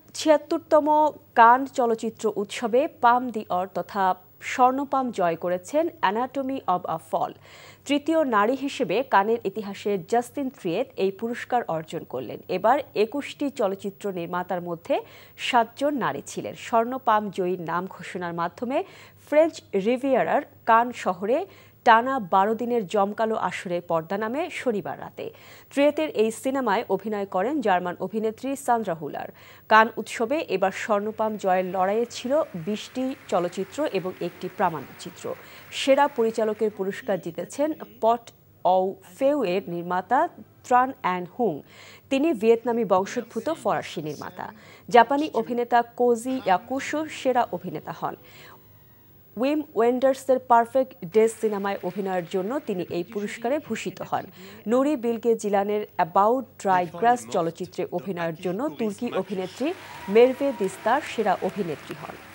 ৭৬তম কান চলচ্চিত্র উৎসবে পাম দি অর্থ তথা স্বর্ণপাম জয় করেছেন অ্যানাটমি অব আ ফল। তৃতীয় নারী হিসেবে কানের ইতিহাসে জাস্টিন ট্রিয়েট এই পুরস্কার অর্জন করলেন। এবার ২১টি চলচ্চিত্র নির্মাতার মধ্যে ৭ জন নারী ছিলেন। স্বর্ণপাম জয়ীর নাম ঘোষণার মাধ্যমে ফ্রেঞ্চ রিভিয়েরার কান শহরে টানা ১২ দিনের জমকালো আসরের পর্দা নামে শনিবার রাতে। ট্রিয়েটের এই সিনেমায় অভিনয় করেন জার্মান অভিনেত্রী সান্দ্রা হুলার। কান উৎসবে এবার স্বর্ণপাম জয়ের লড়াইয়ে ছিল ২০টি চলচ্চিত্র এবং একটি প্রামাণ্যচিত্র। সেরা পরিচালকের পুরস্কার জিতেছেন পট অউ ফেউ এর নির্মাতা ত্রান অ্যান হুং। তিনি ভিয়েতনামি বংশোদ্ভূত ফরাসি নির্মাতা। জাপানি অভিনেতা কোজি ইয়াকুশো সেরা অভিনেতা হন। উইম ওয়েন্ডার্সের পারফেক্ট ডেজ সিনেমায় অভিনয়ের জন্য তিনি এই পুরস্কারে ভূষিত হন। নুরি বিলগে জিলানের অ্যাবাউট ড্রাই গ্রাস চলচ্চিত্রে অভিনয়ের জন্য তুর্কি অভিনেত্রী মেরভে দিস্তার সেরা অভিনেত্রী হন।